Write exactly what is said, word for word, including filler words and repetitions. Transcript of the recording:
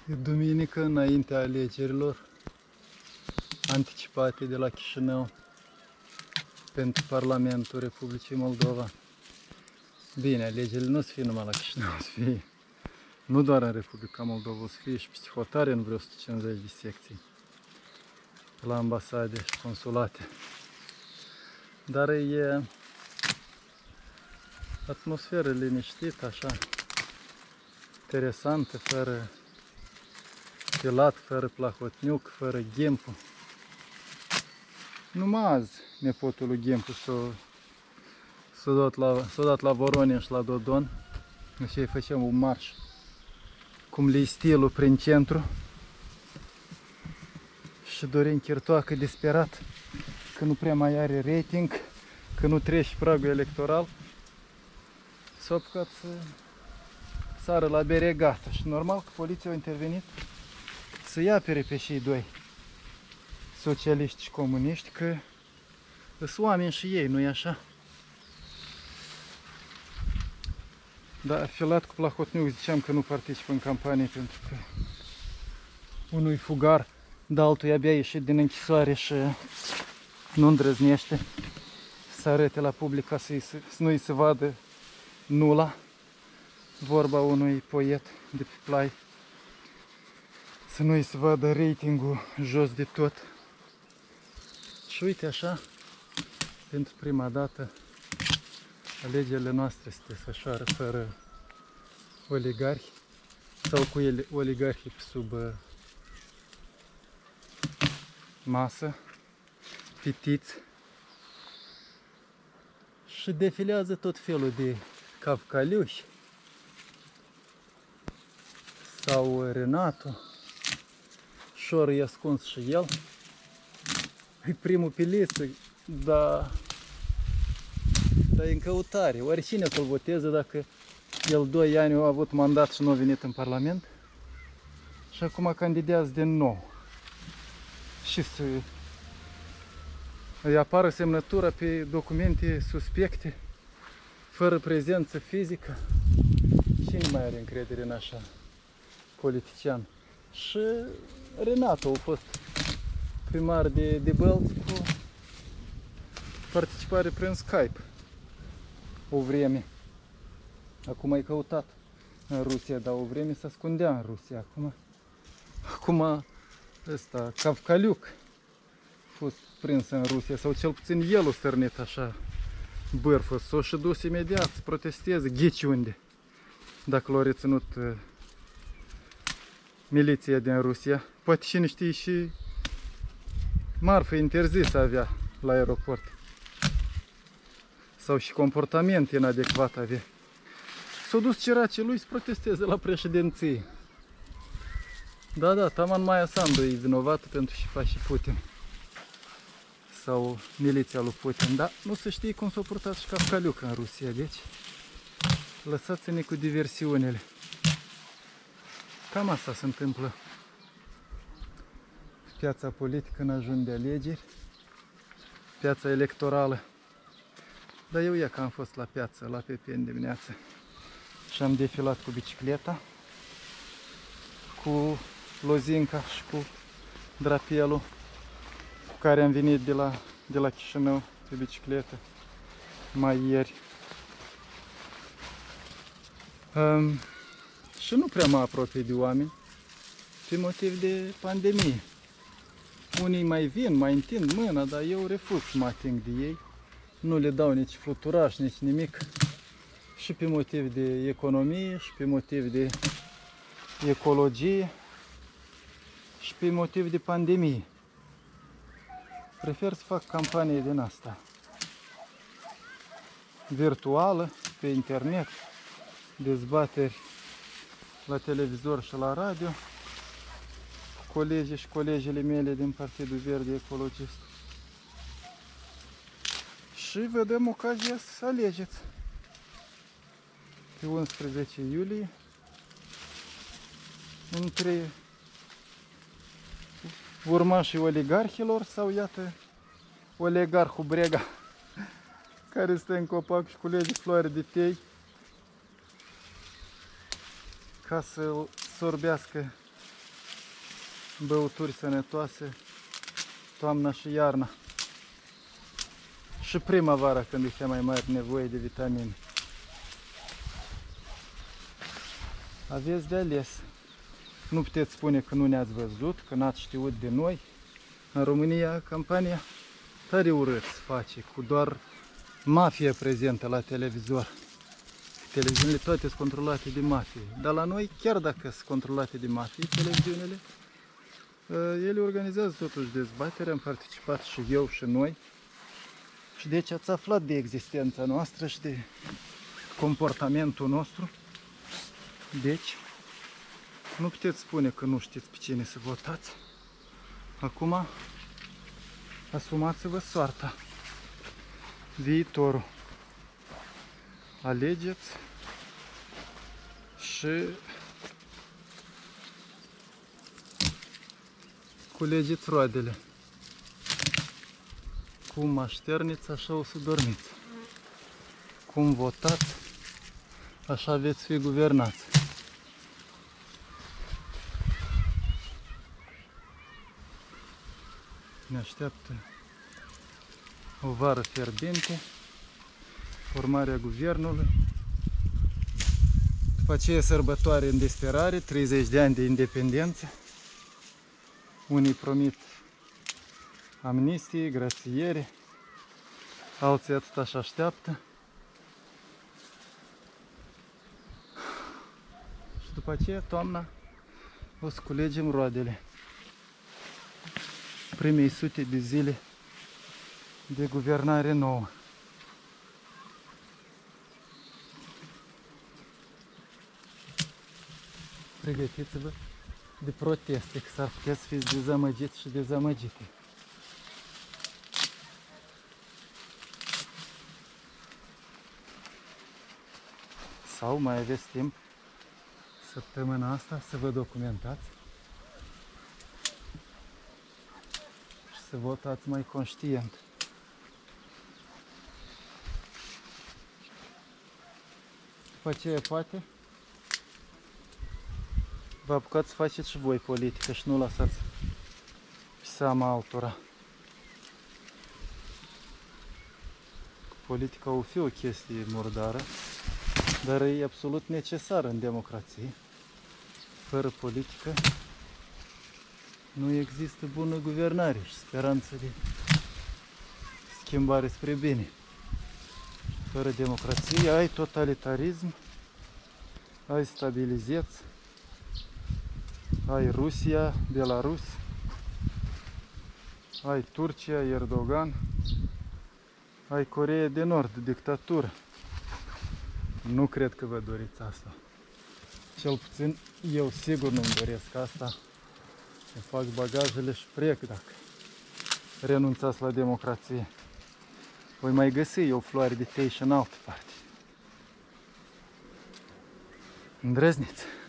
E duminică înaintea alegerilor anticipate de la Chișinău pentru Parlamentul Republicii Moldova. Bine, alegerile nu o să fie numai la Chișinău, o să fie nu doar în Republica Moldova, o să fie și peste hotare în vreo o sută cincizeci de secții la ambasade și consulate. Dar e atmosferă liniștită, așa, interesantă, fără pilat, fără plahotniuc, fără Ghempu. Numai azi nepotul lui Ghempu s-a dat la, s-a dat la Voronin și la Dodon. Și îi făceam un marș, cum le stilul prin centru. Și Dorin Chirtoacă, disperat că nu prea mai are rating, că nu trece pragul electoral, s-a apucat să sară la bere gata. Și normal că poliția a intervenit să-i apere pe cei doi, socialiști și comuniști, că sunt oameni și ei, nu-i așa? Da, filat cu plahotniuc ziceam că nu participă în campanie pentru că unul fugar, dar altul abia ieșit din închisoare și nu îndrăznește să arate la public ca să, să nu-i se vadă nula, vorba unui poet de pe Plai, să nu-i se vadă ratingul jos de tot. Și uite așa, pentru prima dată alegerile noastre se desfășoară fără oligarhi sau cu ele, oligarhii sub uh, masă, pitiți, și defilează tot felul de cavcaliuși sau Renato, șorul e ascuns și el, e primul pe listă, dar dar e în căutare. Oricine să-l voteze dacă el doi ani a avut mandat și nu a venit în Parlament și acum candidează din nou. Și să îi apară semnătura pe documente suspecte, fără prezență fizică. Cine mai are încredere în așa politician? Și Renato a fost primar de, de Bălți cu participare prin Skype o vreme. Acum e căutat în Rusia, dar o vreme se ascundea în Rusia. Acum, acum ăsta, Cavcaliuc, a fost prins în Rusia, sau cel puțin el a stârnit așa bârfă. S-a și dus imediat să protesteze, ghici unde, dacă l-a reținut uh, miliția din Rusia. Poate cine știe și marfă interzisă avea la aeroport. Sau și comportament inadecvat avea. S-au dus ceracii lui să protesteze la președinție. Da, da, taman Maia Sandu e vinovată pentru ce face Putin. Sau miliția lui Putin. Dar nu se știe cum s-a purtat și Cavcaliuc în Rusia. Deci, lăsați-ne cu diversiunile. Cam asta se întâmplă piața politică în ajun de alegeri, piața electorală. Dar eu ia că am fost la piață, la Pepe în dimineață și am defilat cu bicicleta, cu lozinca și cu drapelul cu care am venit de la, de la Chișinău pe bicicletă mai ieri. Um, și nu prea mă apropie de oameni pe motiv de pandemie. Unii mai vin, mai întind mâna, dar eu refuz să mă ating de ei. Nu le dau nici fluturaș, nici nimic. Și pe motiv de economie, și pe motiv de ecologie, și pe motiv de pandemie. Prefer să fac campanie din asta. Virtuală, pe internet, dezbateri la televizor și la radio, cu colegii și colegele mele din Partidul Verde Ecologist. Și vedem ocazia să alegeți. Pe unsprezece iulie, între urmașii oligarhilor sau, iată, oligarhul Brega, care stă în copac și culege floare de tei ca să sorbească băuturi sănătoase, toamna și iarna. Și primăvara, când e cea mai mare nevoie de vitamine. Aveți de ales. Nu puteți spune că nu ne-ați văzut, că n-ați știut de noi. În România, campania tare urât se face, cu doar mafia prezentă la televizor. Televiziunile toate sunt controlate de mafie. Dar la noi, chiar dacă sunt controlate de mafie, televiziunile, ele organizează totuși dezbaterea, am participat și eu și noi. Și deci ați aflat de existența noastră și de comportamentul nostru. Deci, nu puteți spune că nu știți pe cine să votați. Acum, asumați-vă soarta, viitorul. Alegeți și culegeți roadele. Cum așterniți, așa o să dormiți. Cum votați, așa veți fi guvernați. Ne așteaptă o vară fierbinte, formarea guvernului, după aceea sărbătoare în disperare, treizeci de ani de independență. Unii promit amnistie, grațiere, alții atât așa așteaptă. Și după aceea, toamna, o să culegem roadele primei sute de zile de guvernare nouă. Pregătiți-vă de proteste, că s-ar putea să fiți dezamăgiți și dezamăgite. Sau mai aveți timp săptămâna asta să vă documentați și să votați mai conștient. După aceea, poate, vă apucați să faceți și voi politică și nu lăsați pe seama altora. Politica o fi o chestie murdară, dar e absolut necesară în democrație. Fără politică nu există bună guvernare și speranță de schimbare spre bine. Fără democrație ai totalitarism, ai stabilizeț, ai Rusia, Belarus, ai Turcia, Erdogan, ai Coreea de Nord, dictatură. Nu cred că vă doriți asta. Cel puțin eu sigur nu-mi doresc asta. Îmi fac bagajele și plec dacă renunțați la democrație. Voi mai găsi eu floare de tei și în altă parte. Îndrăzniți!